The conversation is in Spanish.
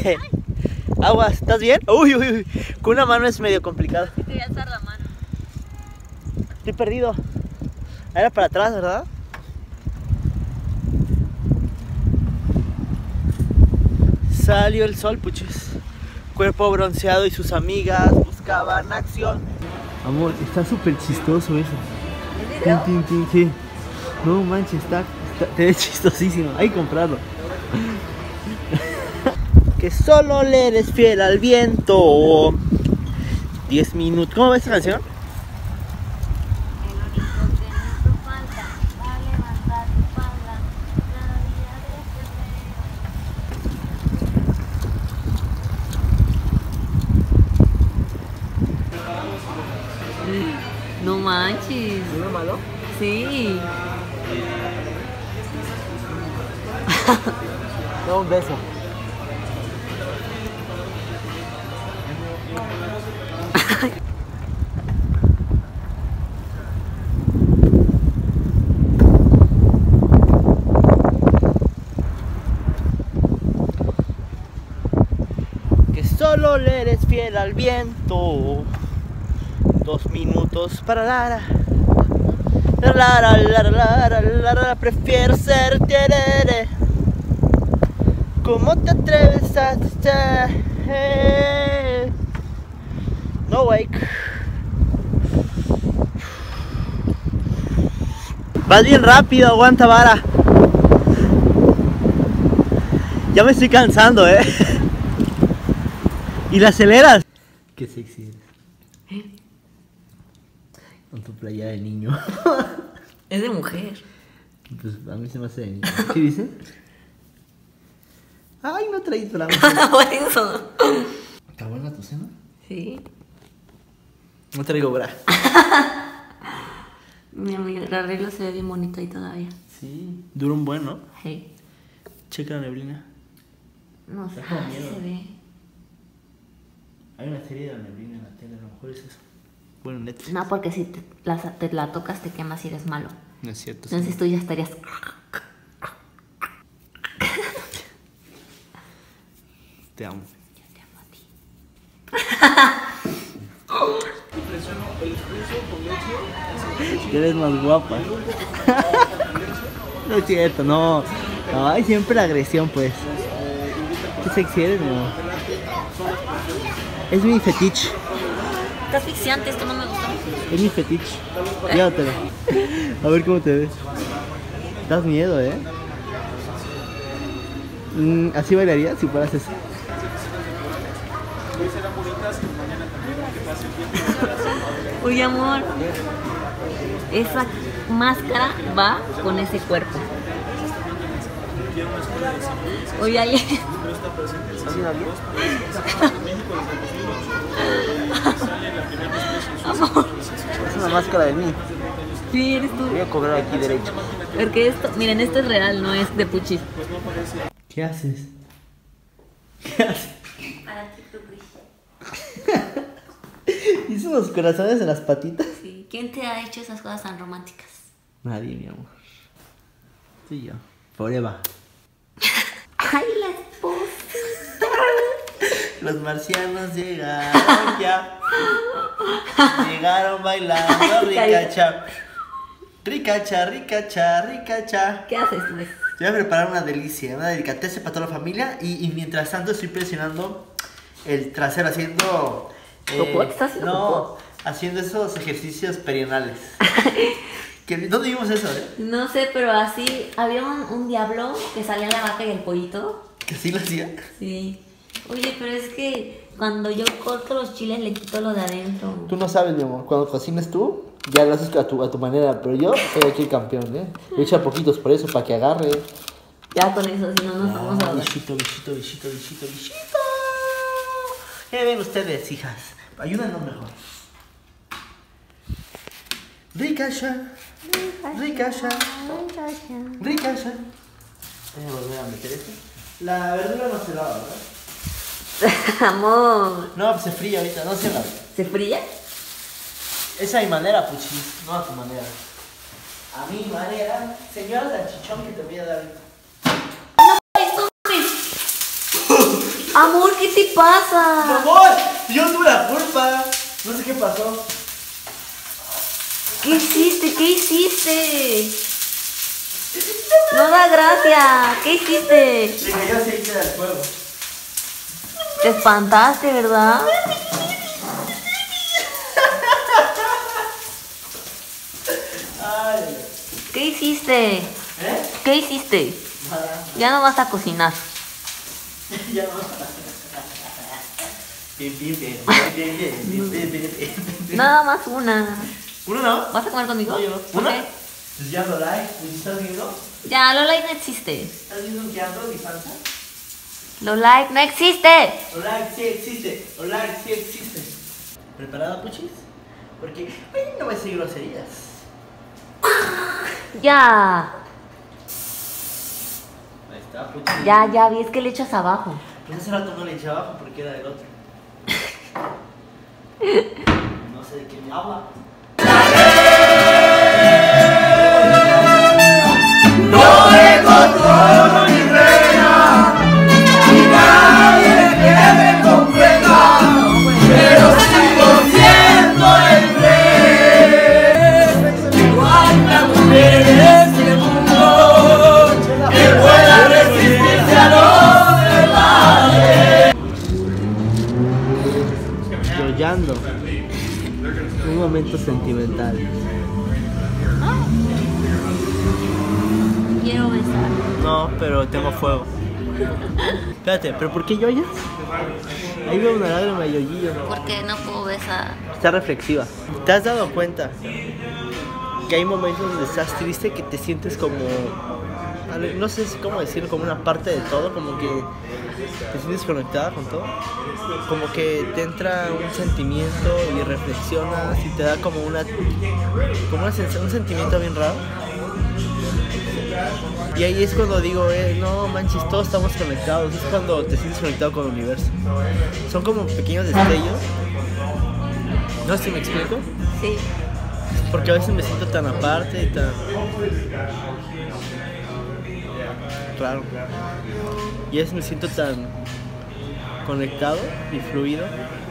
Aguas, ¿estás bien? Uy, uy, uy. Con una mano es medio complicado. Sí, te voy a alzar la mano. Estoy perdido. Era para atrás, ¿verdad? Salió el sol, puches. Cuerpo bronceado y sus amigas buscaban acción. Amor, está súper chistoso eso. ¿El video? Tin, tin, tin, sí. No manches, te ves chistosísimo. Hay que comprarlo. Que solo le eres fiel al viento. 10 minutos. ¿Cómo va esta canción? El horizonte no hizo falta, va a levantar tu falda, cada día de febrero. No manches. ¿No es malo? Sí. No, un beso. Que solo le eres fiel al viento. 2 minutos para Lara. Lara, prefiero ser terere. ¿Cómo te atreves a estar? No wake. Vas bien rápido, aguanta vara. Ya me estoy cansando, Y la aceleras. Qué sexy eres. Con tu playa de niño. Es de mujer. Pues a mí se me hace de niño. ¿Qué dice? Ay, no traído la mano. Por eso. ¿Está buena tu cena? Sí. No traigo bra. Mira, el arreglo se ve bien bonito ahí todavía. Sí. Dura un buen, ¿no? Sí. Checa la neblina. No sé, Está con así miedo. se ve. Hay una serie de la neblina en la tele, a lo mejor es eso. Bueno, Netflix. No, porque si te la tocas te quemas y eres malo. No es cierto. Entonces Sí. tú ya estarías... Te amo. Yo te amo a ti. Que eres más guapa. No es cierto, no. Ay, siempre la agresión, pues. Qué sexy eres, mi amor. Es mi fetiche. Está asfixiante, esto no me gusta. Es mi fetiche. Llévatelo. A ver cómo te ves. Das miedo, ¿Así bailarías si fueras eso? Uy, amor. Esa máscara va con ese cuerpo. Oye, alguien. Amor. Es una máscara de mí. Sí, eres tú. Voy a cobrar aquí derecho. Porque esto, miren, esto es real, no es de puchis. ¿Qué haces? ¿Qué haces? Para ti, tu ¿Hizo unos corazones en las patitas? Sí. ¿Quién te ha hecho esas cosas tan románticas? Nadie, mi amor. Sí, yo. Forever. Ay, la esposa. Los marcianos llegaron ya. Llegaron bailando ricacha. Ricacha, ricacha, ricacha. ¿Qué haces, pues? Voy a preparar una delicia, una delicateza para toda la familia. Y mientras tanto estoy presionando el trasero haciendo... ¿Popó? ¿Te estás haciendo no, popó? haciendo esos ejercicios perianales. ¿Dónde vimos eso, No sé, pero así había un diablo que salía la vaca y el pollito. ¿Que sí lo hacía? Sí. Oye, pero es que cuando yo corto los chiles le quito lo de adentro. Tú no sabes, mi amor, cuando cocines tú, ya lo haces a tu manera, pero yo soy aquí el campeón, Le echa poquitos por eso, para que agarre. Ya con eso, si no nos vamos a hablar. Bichito, bichito, bichito, bichito, bichito. ¿Qué ven ustedes, hijas? Ayúdanos mejor. Ricacha, ricacha, ricacha. Voy a volver a meter esto. La verdura no se lava, ¿verdad? Amor. No, pues se fría ahorita, no se lava. ¿Se fría? Esa es mi manera, puchis, no a tu manera. A mi manera, señora salchichón que te voy a dar ahorita. ¡Eso! Amor, ¿qué te pasa? Amor, yo tuve la culpa. No sé qué pasó. ¿Qué hiciste? ¿Qué hiciste? No da gracia. ¿Qué hiciste? Le cayó aceite del fuego. Te espantaste, ¿verdad? Ay. ¿Qué hiciste? ¿Qué hiciste? Nada. Ya no vas a cocinar. Ya no. Nada más una. ¿Uno no? ¿Vas a comer conmigo? No, yo no. ¿Por ¿Una? qué? Pues ya lo like. ¿Estás viendo? Ya, Lolite no existe. ¿Estás viendo que ando mi panza? Lolite no existe. Hola, sí existe. Hola, sí existe. ¿Preparada, Puchis? Porque hoy no voy a decir groserías. Ya. Ahí está, Puchis. Ya vi, es que le echas abajo. Pues hace rato no le eché abajo porque era del otro. No sé de qué me habla. No me controlo mi reina, ni nadie que me comprenda, pero sigo siendo el rey. No hay una mujer en este mundo que pueda resistirse a los demás. Llorando. Un momento sentimental. Quiero besar. No, pero tengo fuego. Espérate, ¿pero por qué lloras? Ahí veo una lágrima de yoyillo. Porque no puedo besar. Está reflexiva. ¿Te has dado cuenta que hay momentos donde estás triste que te sientes como... no sé cómo decirlo, como una parte de todo, como que te sientes conectada con todo? Como que te entra un sentimiento y reflexionas y te da como un sentimiento bien raro. Y ahí es cuando digo, no manches, todos estamos conectados. Es cuando te sientes conectado con el universo. Son como pequeños destellos. No sé si me explico. Sí. Porque a veces me siento tan aparte y tan... Claro. Y a veces me siento tan conectado y fluido